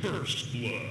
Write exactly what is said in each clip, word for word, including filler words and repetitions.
First blood.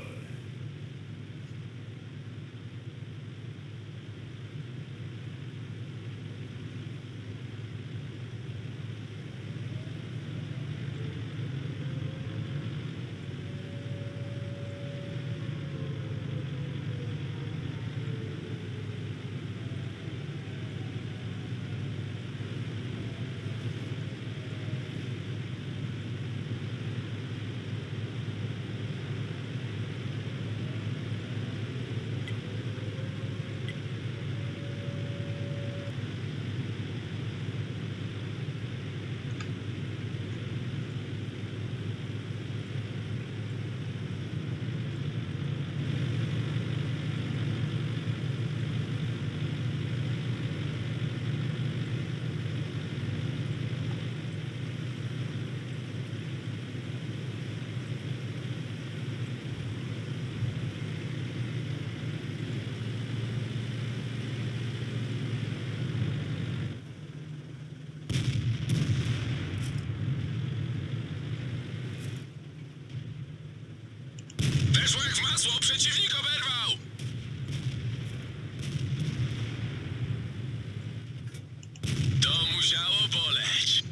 Weszło jak w masło, przeciwnik oberwał! To musiało boleć.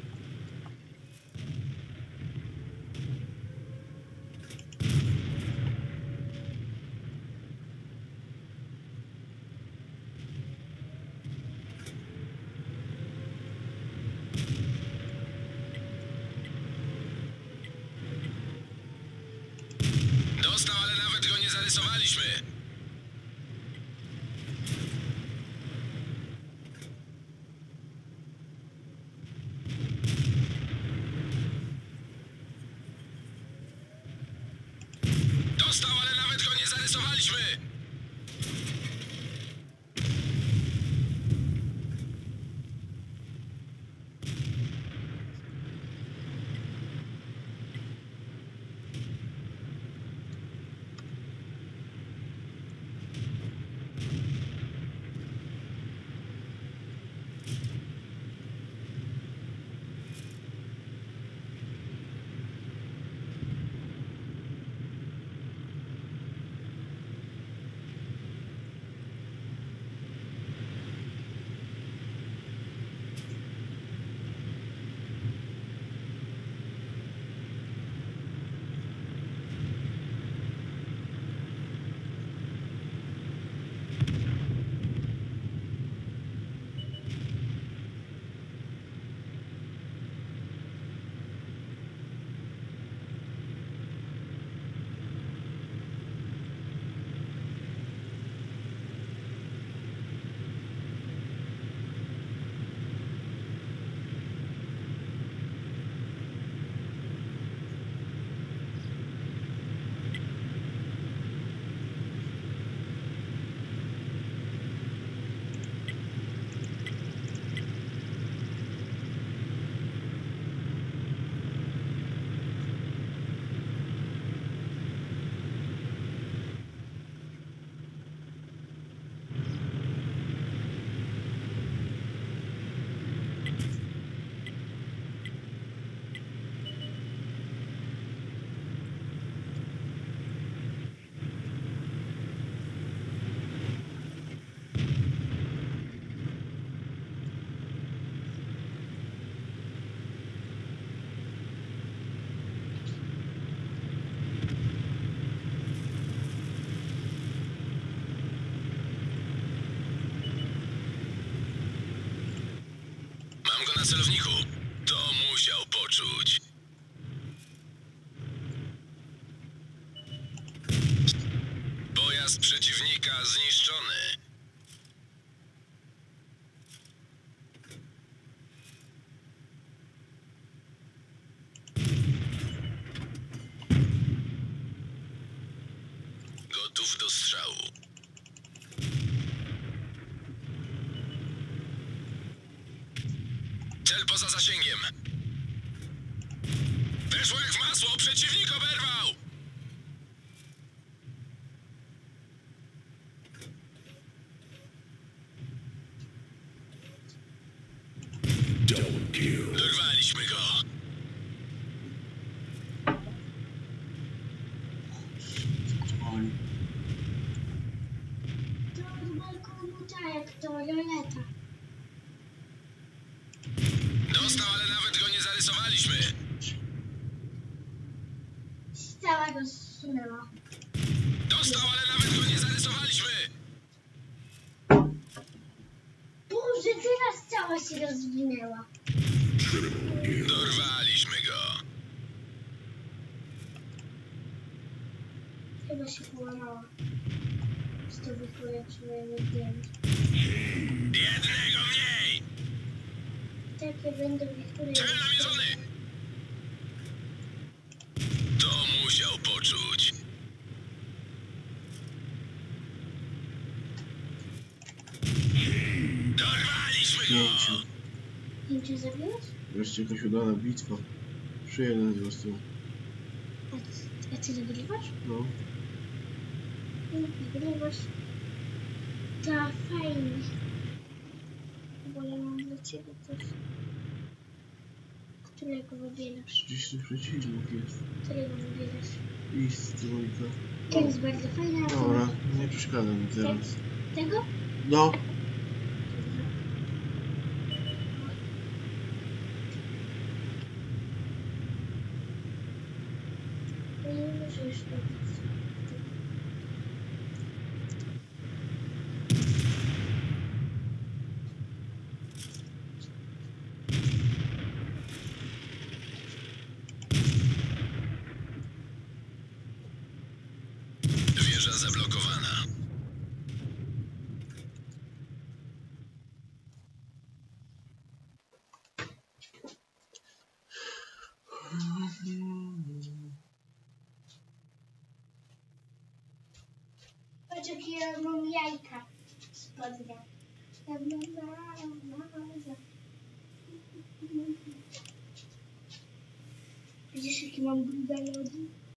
Dostał, ale nawet go nie zarysowaliśmy. Dostał, ale nawet go nie zarysowaliśmy. Mam go na celowniku. To musiał poczuć. Pojazd przeciwnika zniszczony. Gotów do strzału. Cel poza zasięgiem. Weszło jak w masło, przeciwnik oberwał! Double kill. Dorwaliśmy go. Tak, to marioneta. Dostał, ale nawet go nie zarysowaliśmy. Cała go zsunęła. Dostał, ale nawet go nie zarysowaliśmy. Boże, teraz cała się rozwinęła. Dorwaliśmy go. Chyba się połamała. Z to wykoleczyłem zdjęć. Jednego mniej. Takie będą niektóre... Cel namierzony. To musiał poczuć. Dorwaliśmy go. Pięciu. Pięciu zabiłeś? Wreszcie jakaś udana bitwa. Trzy jeden wzrosło. A ty, a ty wygrywasz? No. No, wygrywasz. To fajnie. Bo ja mam dla ciebie coś. Którego wybierasz? Gdzieś tu przeciwnik jest. Którego wybierasz? I trójka. To jest bardzo fajne. a Dobra, to- nie przeszkadza mi teraz. Tego? No. No nie możesz robić. Wieża zablokowana. Patrz jakie ja mam jajka spodnie. Ja mam Widzisz jakie mam grube nogi?